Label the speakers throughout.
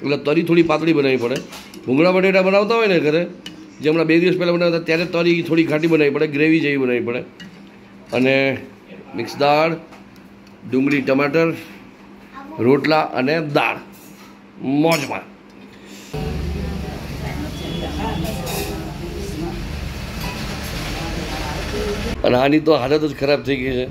Speaker 1: એટલે તરી થોડી પાતળી બનાવવી પડે. ભૂંગળા બટેટા બનાવતા હોય ને ઘરે, જે હમણાં 2 દિવસ પહેલાં બનાવતા ત્યારે તરી થોડી ઘાટી બનાવવી પડે, ગ્રેવી જેવી બનાવવી પડે. અને મિક્સ દાળ, ડુંગળી ટમાટર, રોટલા અને દાળ મોજમાં. અને આની તો હાલત જ ખરાબ થઈ ગઈ છે.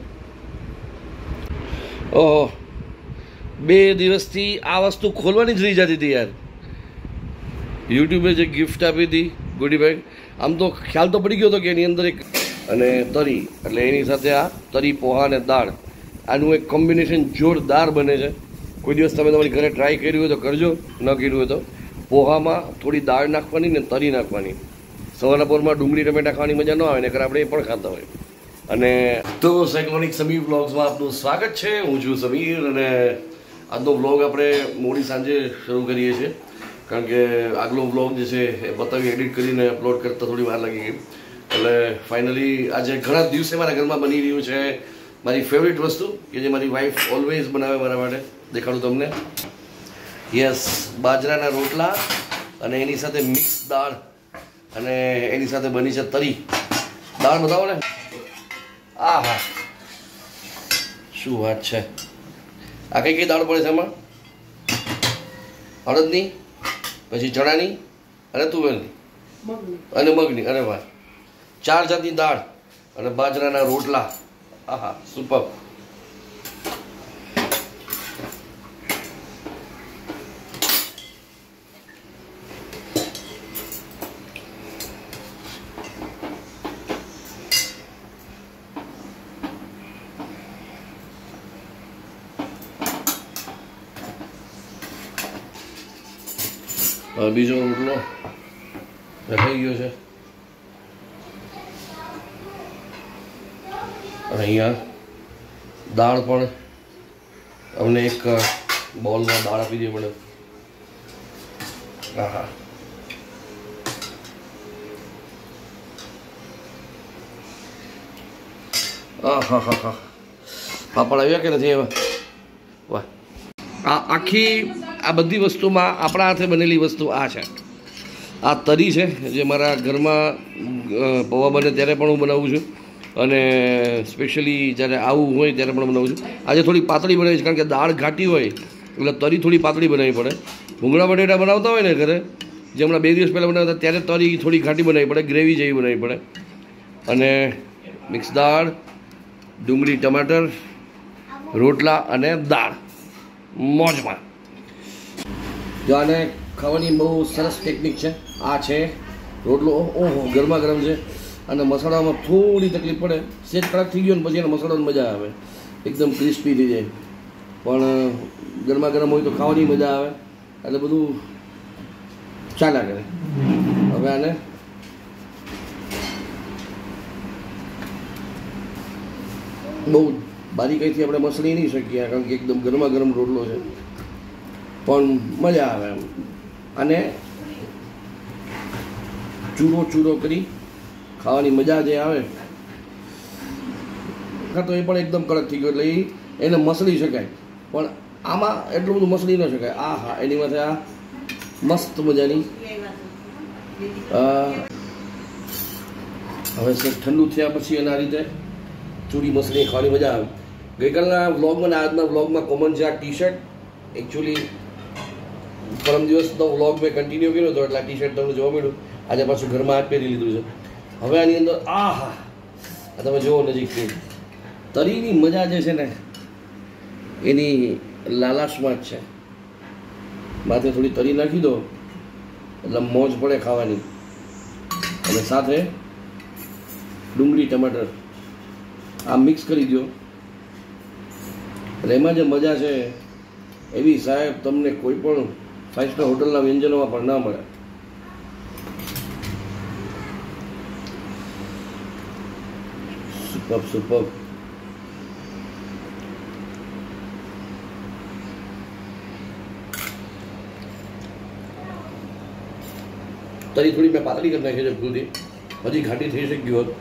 Speaker 1: ઓહો, 2 દિવસથી આ વસ્તુ ખોલવાની જ રહી જતી હતી યાર. યુટ્યુબે જે ગિફ્ટ આપી હતી ગોડી બેગ, આમ તો ખ્યાલ તો પડી ગયો હતો કે એની અંદર એક અને તરી, એટલે એની સાથે આ તરી પોહા અને દાળ, આનું એક કોમ્બિનેશન જોરદાર બને છે. કોઈ દિવસ તમે તમારી ઘરે ટ્રાય કર્યું હોય તો કરજો, ન કર્યું હોય તો. પોહામાં થોડી દાળ નાખવાની ને તરી નાખવાની. સવારના પોરમાં ડુંગળી ટમેટા ખાવાની મજા ન આવે ને કરે આપણે એ પણ ખાતા હોય. અને તો સાયક્લોનિક સમીર વ્લોગ્સમાં આપનું સ્વાગત છે. હું છું સમીર અને આજનો વ્લોગ આપણે મોડી સાંજે શરૂ કરીએ છીએ, કારણ કે આગલો વ્લોગ જે છે એ બતાવી એડિટ કરીને અપલોડ કરતાં થોડી વાર લાગી ગઈ. એટલે ફાઇનલી આજે ઘણા દિવસે મારા ઘરમાં બની રહ્યું છે મારી ફેવરિટ વસ્તુ, કે જે મારી વાઈફ ઓલવેઝ બનાવે મારા માટે. દેખાડું તમને. યસ, બાજરાના રોટલા અને એની સાથે મિક્સ દાળ અને એની સાથે બની છે તરી. દાળ બતાવો ને. આ હા, શું વાત છે. આ કઈ દાળ પડે છે એમાં? અડદની, પછી ચણાની અને તુવેરની અને મગની. અરે વાહ, 4 જાતની દાળ અને બાજરાના રોટલા. આહા, સુપર. બીજો રોટલો થઈ ગયો છે. અને અહીંયા દાળ પણ અમને એક બોલમાં દાળ આપી દે પડે. હા હા, હા હા હા. પાપડ આવ્યા કે નથી આવ્યા? વાહ. આ આખી આ બધી વસ્તુમાં આપણા હાથે બનેલી વસ્તુ આ છે. આ તરી છે, જે મારા ઘરમાં પૌવા બને ત્યારે પણ હું બનાવું છું, અને સ્પેશિયલી જ્યારે આવું હોય ત્યારે પણ બનાવું છું. આજે થોડી પાતળી બનાવી છે, કારણ કે દાળ ઘાટી હોય એટલે તરી થોડી પાતળી બનાવવી પડે. ભૂંગળા બટેટા બનાવતા હોય ને ઘરે, જે હમણાં 2 દિવસ પહેલાં બનાવતા ત્યારે તરી થોડી ઘાટી બનાવવી પડે, ગ્રેવી જેવી બનાવવી પડે. અને મિક્સ દાળ, ડુંગળી ટમાટર, રોટલા અને દાળ મોજમાં. જો આને ખાવાની બહુ સરસ ટેકનિક છે. આ છે રોટલો. ઓહો, ગરમા ગરમ છે. અને મસાલામાં થોડી તકલીફ પડે, સેજ કડક થઈ ગયો ને પછી એને મસાલાની મજા આવે, એકદમ ક્રિસ્પી થઈ જાય. પણ ગરમા ગરમ હોય તો ખાવાની મજા આવે, એટલે બધું ચાલ્યા કરે. હવે આને બહુ બારીકાઈથી આપણે મસળી નહીં શકીએ, કારણ કે એકદમ ગરમા ગરમ રોટલો છે, પણ મજા આવે એમ. અને ચૂરો ચૂરો કરી ખાવાની મજા જે આવે, તો એ પણ એકદમ કડક થઈ ગયો, એટલે એને મસળી શકાય. પણ આમાં એટલું બધું મસળી ન શકાય. આ હા, એની માથે આ મસ્ત મજાની. હવે સર ઠંડુ થયા પછી એના રીતે ચૂરી મસળી ખાવાની મજા આવે. ગઈકાલના વ્લોગમાં અને આજના વ્લોગમાં કોમન છે આ ટી શર્ટ. એકચ્યુઅલી પરમ દિવસનો વ્લોગ મેં કન્ટિન્યુ કર્યો હતો, એટલે આ ટી શર્ટ તમને જોવા મળ્યું. આજે પાછું ઘરમાં આ પહેરી લીધું છે. હવે આની અંદર આ હા, આ તમે જુઓ નજીકથી. તરીની મજા જે છે ને એની લાલાશમાં જ છે. માથે થોડી તરી નાખી દો એટલે મોજ પડે ખાવાની. અને સાથે ડુંગળી ટમાટર આ મિક્સ કરી દો, એટલે એમાં જે મજા છે એવી સાહેબ તમને કોઈ પણ 5 સ્ટાર હોટલના વ્યંજનોમાં પણ ના મળે. Super super. તરી થોડી મેં પાતળી કરી નાખી છે ભૂલથી, હજી ઘાટી થઈ શકી હોત.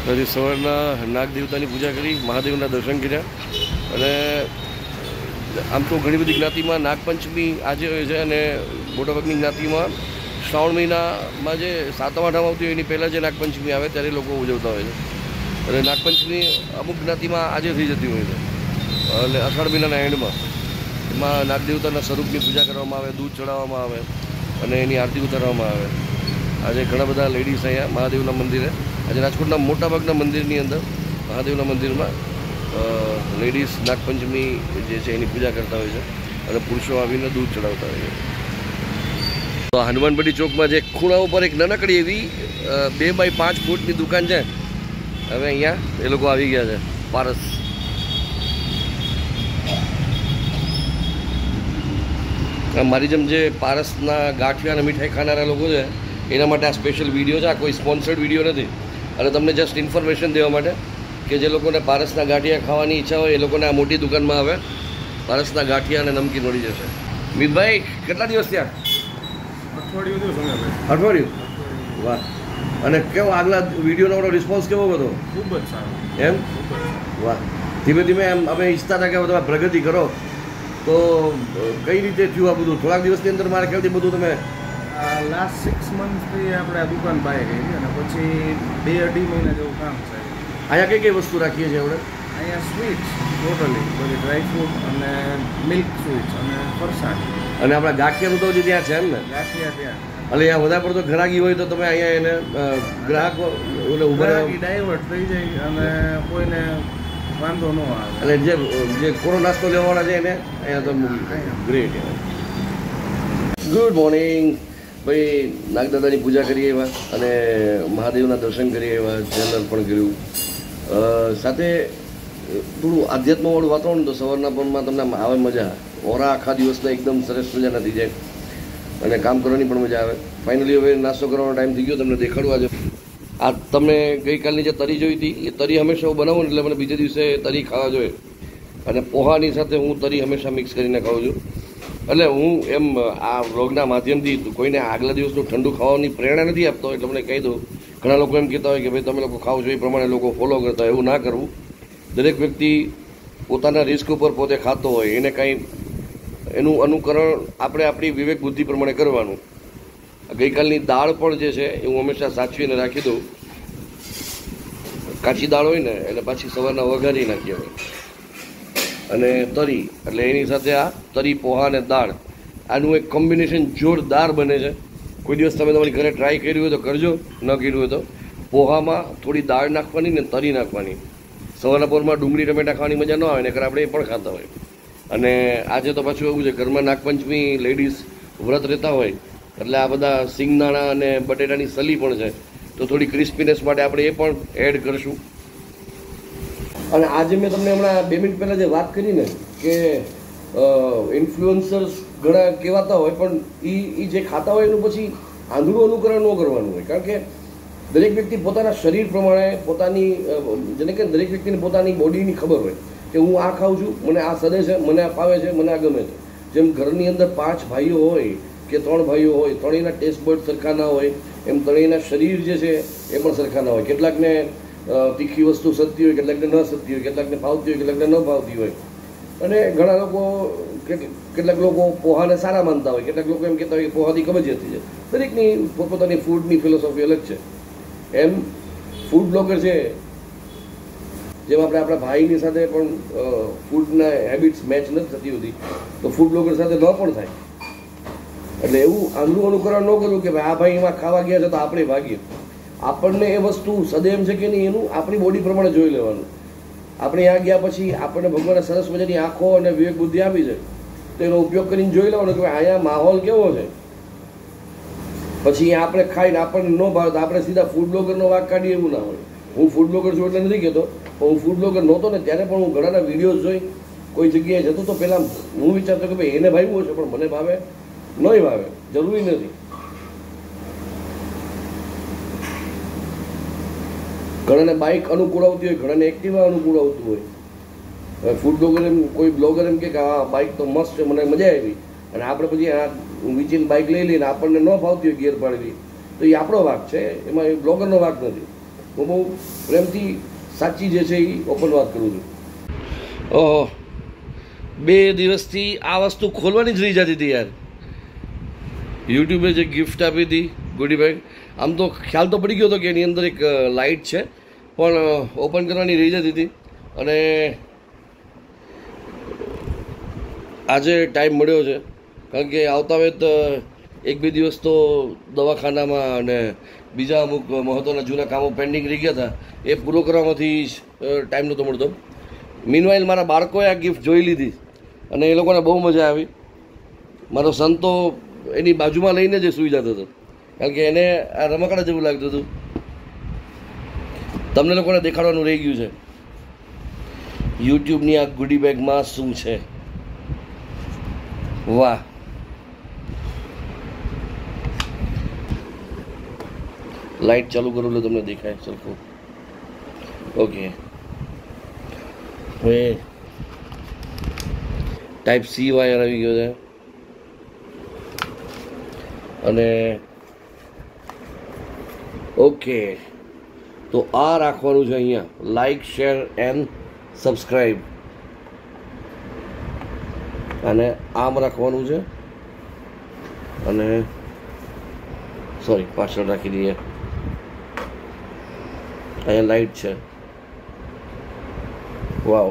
Speaker 1: હજી સવારના નાગ દેવતાની પૂજા કરી, મહાદેવના દર્શન કર્યા. અને આમ તો ઘણી બધી જ્ઞાતિમાં નાગપંચમી આજે હોય છે અને મોટાભાગની જ્ઞાતિમાં શ્રાવણ મહિનામાં જે સાતમ આઠમ આવતી હોય એની પહેલાં જે નાગપંચમી આવે ત્યારે લોકો ઉજવતા હોય છે. અને નાગપંચમી અમુક જ્ઞાતિમાં આજે થઈ જતી હોય છે એટલે અષાઢ મહિનાના એન્ડમાં. એમાં નાગદેવતાના સ્વરૂપની પૂજા કરવામાં આવે, દૂધ ચડાવવામાં આવે અને એની આરતી ઉતારવામાં આવે. આજે ઘણા બધા લેડીઝ અહીંયા મહાદેવના મંદિરે, આજે રાજકોટના મોટાભાગના મંદિરની અંદર મહાદેવના મંદિરમાં લેડીઝ નાગપંચમી જે છે એની પૂજા કરતા હોય છે અને પુરુષો આવીને દૂધ ચડાવતા હોય છે. તો હનુમાનપટ્ટી ચોકમાં જે ખૂણા ઉપર એક નાનકડી એવી 2x5 ફૂટની દુકાન છે. હવે અહીંયા એ લોકો આવી ગયા છે. પારસ મારી જેમ જે પારસના ગાંઠિયા અને મીઠાઈ ખાનારા લોકો છે એના માટે આ સ્પેશિયલ વિડીયો છે. આ કોઈ સ્પોન્સર્ડ વિડીયો નથી અને તમને જસ્ટ ઇન્ફોર્મેશન દેવા માટે કે જે લોકોને પારસના ગાંઠિયા ખાવાની ઈચ્છા હોય એ લોકોને આ મોટી દુકાનમાં આવે પારસના ગાંઠિયા અને નમકીન મળી જશે. મિતભાઈ કેટલા દિવસ થયા? અઠવાડિયું. વાહ. અને કેવો આગલા વિડીયોનો આપણો રિસ્પોન્સ કેવો હતો?
Speaker 2: ખૂબ જ સારો.
Speaker 1: એમ? વાહ. ધીમે ધીમે એમ અમે ઈચ્છતા હતા કે તમે પ્રગતિ કરો, તો કઈ રીતે થયું આ બધું? થોડાક દિવસની અંદર મારા ખ્યાલથી બધું તમે
Speaker 2: લાસ્ટ 6 મંથથી આપણે આ દુકાન પાઈ ગઈ અને પછી 2-2.5 મહિના જેવું કામ છે.
Speaker 1: અહીંયા કઈ કઈ વસ્તુ રાખીએ છીએ આપણે?
Speaker 2: અહીંયા સ્વીટ્સ ટોટલી બધી ડ્રાયફ્રૂટ અને મિલ્ક સ્વીટ્સ અને ફરસાણ
Speaker 1: અને આપણા ગાંઠિયાનું તો હજી ત્યાં છે એમ ને?
Speaker 2: ગાંઠિયા ત્યાં
Speaker 1: એટલે અહીંયા વધારે પડતો ગ્રાહકી હોય તો તમે અહીંયા એને ગ્રાહકો એટલે ઉભા
Speaker 2: ડાયવર્ટ થઈ જાય અને કોઈને વાંધો ન આવે.
Speaker 1: એટલે જે કોરો નાસ્તો લેવાવાળા છે એને અહીંયા તો ગ્રેટ. ગુડ મોર્નિંગ ભાઈ. નાગદાદાની પૂજા કરી આવ્યા અને મહાદેવના દર્શન કરી આવ્યા, જલ અર્પણ કર્યું. સાથે થોડું આધ્યાત્મવાળું વાતાવરણ તો સવારના પરમાં તમને આવે મજા. ઓરા આખા દિવસના એકદમ સરસ મજાના થઈ જાય અને કામ કરવાની પણ મજા આવે. ફાઇનલી હવે નાસ્તો કરવાનો ટાઈમ થઈ ગયો, તમને દેખાડવા છે. આ તમે ગઈકાલની જે તરી જોઈ હતી એ તરી હંમેશા હું બનાવું એટલે મને બીજે દિવસે તરી ખાવા જોઈએ. અને પોહાની સાથે હું તરી હંમેશા મિક્સ કરીને ખાઉં છું. એટલે હું એમ આ વ્લોગના માધ્યમથી કોઈને આગલા દિવસનું ઠંડુ ખાવાની પ્રેરણા નથી આપતો, એટલે મને કહી દઉં. ઘણા લોકો એમ કહેતા હોય કે ભાઈ તમે લોકો ખાઓ છો એ પ્રમાણે લોકો ફોલો કરતા હોય, એવું ના કરવું. દરેક વ્યક્તિ પોતાના રિસ્ક ઉપર પોતે ખાતો હોય એને કાંઈ એનું અનુકરણ આપણે આપણી વિવેક બુદ્ધિ પ્રમાણે કરવાનું. ગઈકાલની દાળ પણ જે છે એ હું હંમેશા સાચવીને રાખી દઉં. કાચી દાળ હોય ને એટલે પાછી સવારના વઘારી નાખી હોય. અને તરી એટલે એની સાથે આ તરી પોહા અને દાળ, આનું એક કોમ્બિનેશન જોરદાર બને છે. કોઈ દિવસ તમે તમારી ઘરે ટ્રાય કર્યું હોય તો કરજો, ન કર્યું હોય તો. પોહામાં થોડી દાળ નાખવાની ને તરી નાખવાની. સવારના પોરમાં ડુંગળી ટમેટા ખાવાની મજા ન આવે ને આપણે એ પણ ખાતા હોય. અને આજે તો પાછું એવું છે ઘરમાં નાગપંચમી લેડીઝ વ્રત રહેતા હોય એટલે આ બધા સિંગદાણા અને બટેટાની સલી પણ છે, તો થોડી ક્રિસ્પીનેસ માટે આપણે એ પણ એડ કરીશું. અને આજે મેં તમને હમણાં 2 મિનિટ પહેલાં જે વાત કરી ને કે ઇન્ફ્લુઅન્સર્સ ઘણા કહેવાતા હોય પણ એ જે ખાતા હોય એનું પછી આંધળું અનુકરણ ન કરવાનું હોય. કારણ કે દરેક વ્યક્તિ પોતાના શરીર પ્રમાણે પોતાની જેને કે દરેક વ્યક્તિને પોતાની બોડીની ખબર હોય કે હું આ ખાઉં છું, મને આ સદે છે, મને આ ફાવે છે, મને આ ગમે છે. જેમ ઘરની અંદર 5 ભાઈઓ હોય કે 3 ભાઈઓ હોય, ત્રણેયના ટેસ્ટ બર્ડ સરખા ના હોય, એમ ત્રણેયના શરીર જે છે એ પણ સરખા ના હોય. કેટલાકને તીખી વસ્તુ સદતી હોય, કેટલાકને ન સદતી હોય, કેટલાકને ફાવતી હોય, કેટલાકને ન ફાવતી હોય. અને ઘણા લોકો કેટલાક લોકો પોહાને સારા માનતા હોય, કેટલાક લોકો એમ કહેતા હોય કે પોહાથી કબજિયાત થઈ જાય. દરેકની પોતપોતાની ફૂડની ફિલોસોફી અલગ છે. એમ ફૂડ બ્લોગર છે જેમ આપણે આપણા ભાઈની સાથે પણ ફૂડના હેબિટ્સ મેચ નથી થતી હોતી, તો ફૂડ બ્લોગર સાથે ન પણ થાય. એટલે એવું આંધળું અનુકરણ ન કરવું કે ભાઈ આ ભાઈ એમાં ખાવા ગયા છે તો આપણે ભાગીએ. આપણને એ વસ્તુ સદેમ છે કે નહીં એનું આપણી બોડી પ્રમાણે જોઈ લેવાનું. આપણે ત્યાં ગયા પછી આપણને ભગવાને સરસ મજાની આંખો અને વિવેક બુદ્ધિ આપી છે, તો એનો ઉપયોગ કરીને જોઈ લેવાનો કે અહીંયા માહોલ કેવો છે. પછી આપણે ખાઈને આપણને ન ભાવે તો આપણે સીધા ફૂડ બ્લોગરનો વાંક કાઢીએ એવું ના હોય. હું ફૂડ બ્લોગર છું એટલે નથી કહેતો, પણ હું ફૂડ બ્લોગર નહોતો ને ત્યારે પણ હું ઘણાના વિડીયોઝ જોઈ કોઈ જગ્યાએ જતો તો પહેલાં હું વિચારતો કે ભાઈ એને ભાવ્યું હશે પણ મને ભાવે નહીં ભાવે, જરૂરી નથી. ઘણાને બાઇક અનુકૂળ આવતી હોય, ઘણાને એક્ટિવા અનુકૂળ આવતું હોય. ફૂડ બ્લોગર એમ કોઈ બ્લોગર એમ કે આ બાઇક તો મસ્ત છે, મને મજા આવી, અને આપણે પછી આ વીચીને બાઇક લઈ લઈને આપણને ન ફાવતી હોય ગિયર પાડવી, તો એ આપણો વાંક છે, એમાં એ બ્લોગરનો વાંક નથી. હું બહુ પ્રેમથી સાચી જે છે એ ઓપન વાત કરું છું. ઓહો, 2 દિવસથી આ વસ્તુ ખોલવાની જ રહી જતી હતી યાર. યુટ્યુબે જે ગિફ્ટ આપી હતી ગોડી બેગ, આમ તો ખ્યાલ તો પડી ગયો હતો કે એની અંદર એક લાઇટ છે, પણ ઓપન કરવાની રહી જતી હતી. અને આજે ટાઈમ મળ્યો છે, કારણ કે આવતા વેત 1-2 દિવસ તો દવાખાનામાં અને બીજા અમુક મહત્ત્વના જૂના કામો પેન્ડિંગ રહી ગયા હતા, એ પૂરો કરવામાંથી ટાઈમ નહોતો મળતો. મીનવાઇલ મારા બાળકોએ આ ગિફ્ટ જોઈ લીધી અને એ લોકોને બહુ મજા આવી. મારો સન તો એની બાજુમાં લઈને જ સૂઈ જતો હતો, કારણ કે એને આ રમકડા જેવું લાગતું હતું. તમને લોકોને દેખાડવાનું રહી ગયું છે યુટ્યુબની આ ગુડી બેગમાં શું છે. વાહ, લાઇટ ચાલુ કરું એટલે તમને દેખાય સરખું. ઓકે, હવે ટાઈપ સી વાયર આવી ગયો છે અને ઓકે, તો આ રાખવાનું છે અહીંયા, લાઈક શેર એન્ડ સબસ્ક્રાઈબ. અને આમ રાખવાનું છે અને સોરી પાછળ રાખી દઈએ. અહીંયા લાઈટ છે. Wow,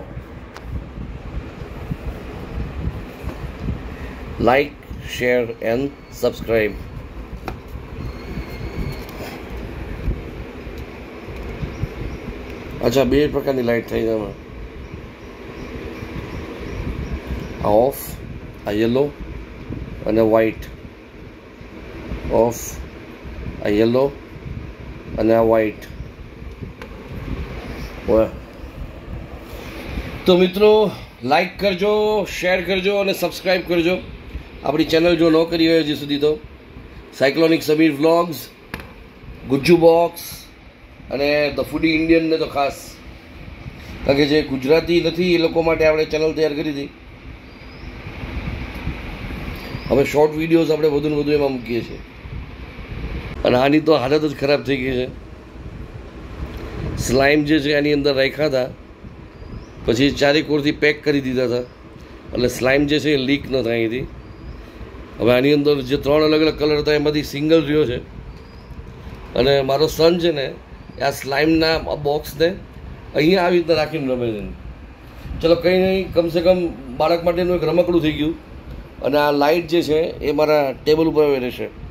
Speaker 1: like share and subscribe. અચ્છા, 2 પ્રકારની લાઈટ થઈ છે એમાં, આ ઓફ, આ યલો અને વ્હાઈટ. ઓફ, આ યલો અને આ વ્હાઈટ. તો મિત્રો, લાઈક કરજો, શેર કરજો અને સબસ્ક્રાઈબ કરજો આપણી ચેનલ જો ન કરી હોય હજી સુધી તો. Cyclonic Samir vlogs, Gujju box અને ધ ફૂડી ઇન્ડિયનને તો ખાસ, કારણ કે જે ગુજરાતી નથી એ લોકો માટે આપણે ચેનલ તૈયાર કરી હતી. હવે શોર્ટ વિડીયોઝ આપણે વધુ ને વધુ એમાં મૂકીએ છીએ. અને આની તો હાલત જ ખરાબ થઈ ગઈ છે. સ્લાઇમ જે છે આની અંદર રાખ્યા હતા, પછી ચારેકોરથી પેક કરી દીધા હતા, એટલે સ્લાઇમ જે છે એ લીક ન થાય હતી. હવે આની અંદર જે 3 અલગ અલગ કલર હતા એમાંથી સિંગલ રહ્યો છે. અને મારો સન છે ને આ સ્લાઇમના બોક્સને અહીંયા આવી રીતના રાખીને રમે છે. ચલો કંઈ નહીં, કમસે કમ બાળક માટેનું એક રમકડું થઈ ગયું. અને આ લાઇટ જે છે એ મારા ટેબલ ઉપર રહેશે.